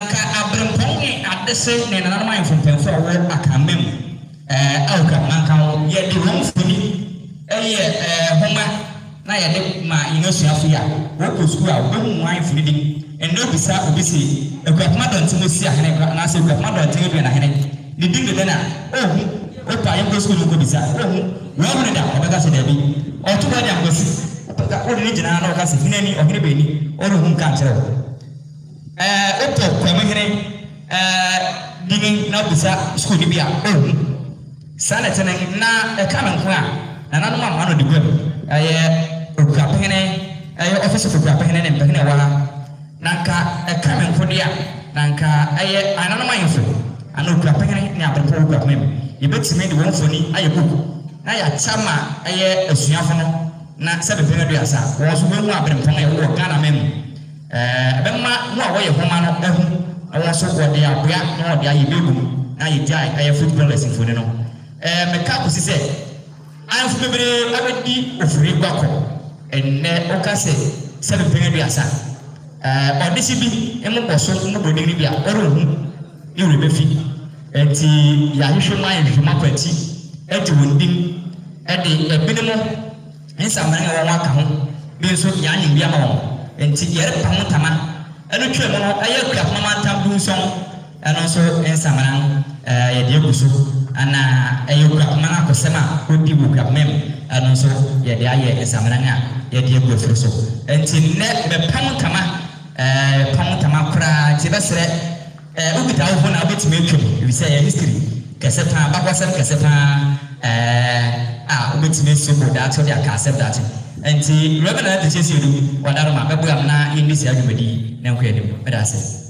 nanka abrempon adese ne nananam ayefompenfo wo akamem awka nanka ye de won funi homa na ye de ma inasuafo ya wo ko school a wo hu ayefuni dim endo bisa obisi ekwatma don timo si ahene na se ekwatma don timo bi na ahene ni dim de na ohu opa ye ko school ko bisa ohu wo hu da obeka se da bi otu ba dia ngosi obeka o ni jina na o ka se hinani ohene be ni o ru hu kan kire opo kwamehene dingin na bisa school bi a ohu sana tene na ekamen ko a na nanu ma no de gwam okwapehene office of okwapehene ne mpehene wa nanka ekamen ko dia nanka ananu ma yefo anu okwapehene ne abrempo okwapem yebetime de won foni ayebuku na ya chama asuafo no na sebe pehene do asa wo so hu abrempo na wo Ghana mem bemma no a wo ye homa no ehu awo so wo de aboya na wo de ayebebu na ye jai footballers foni no meka ko sise anfu bebre abedi ofuri gbako enne okase sebe pehene do asa odisi bi emu koso mu do ni bia orohu ni ure befi enti ya hwehwe man hwehwe makwati eti wondim edi ebinimo ensamane wo waka ho bi so ya nyim bia ma wo enti yere pamutama enu twem no ayakua mama tambu so eno so ensamane ye de gusu ana ayakua mama akosema odi bukap mem eno so ye de aye ensamane a ye de gu afiri so enti ne be pamutama kura tibesre ubita wo na obetime atwem we say history kesepa bakwasem kesepa obetime sebo da to dia ka accept that enti reverend the chesi edu wadaro ma bebu am na indisi adwumadi na nkwa edim beda se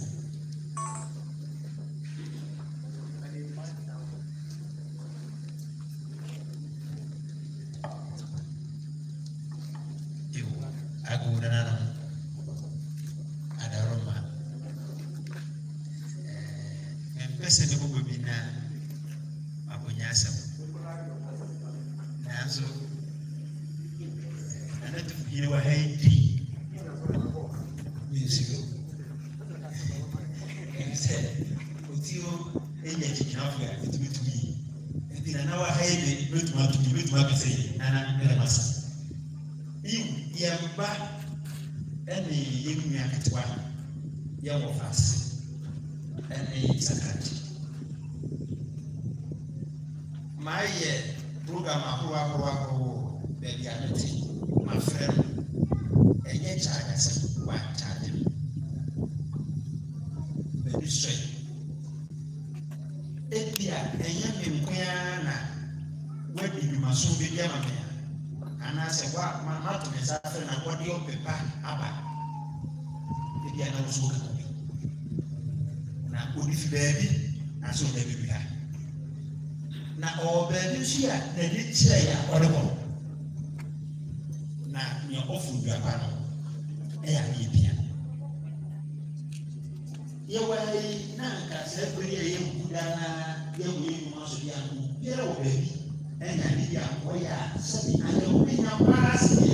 Pese de bobo bina abonyasa nazo anatu ile wa haidi misigo ise utio enye kinafu ya bitumi ndina na wa haidi lutuma pese nana ndele masa yamba eni yemu ya kitwa ya wofasi eni sakati maye program akwa baby anati my friend enye charge se wa charge baby straight ebia enye memkoya na wadi bi maso bi dia mamea ana se wa mama to mesa fe na wadi o pepa aba ebia na wo so na onifi baby na so baby bi ha na baby shia na di chire ya orebo na me ofu duapa no ya ni bia ye wai na ka se bri ye buda na ye wi mo so bia no ye wo baby enya ni ya ko ya se bi anya wo nya para se